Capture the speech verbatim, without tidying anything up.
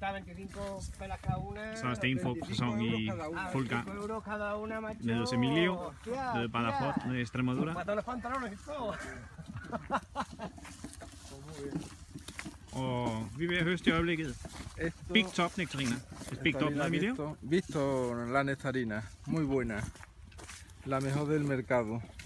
Está veinticinco pelas cada una. Så er stenfrugtsæson i fuld gang. veinticinco euros cada una, macho. Nede hos Emilio, Hostia, de Badajoz, hostia. de Extremadura. Para los pantalones y todo. Og vi er ved at høste i øjeblikket. Esto, Big Top nectarina. Es Big Top, ¿no, nectarina Emilio? visto, visto la nectarina, muy buena, la mejor del mercado.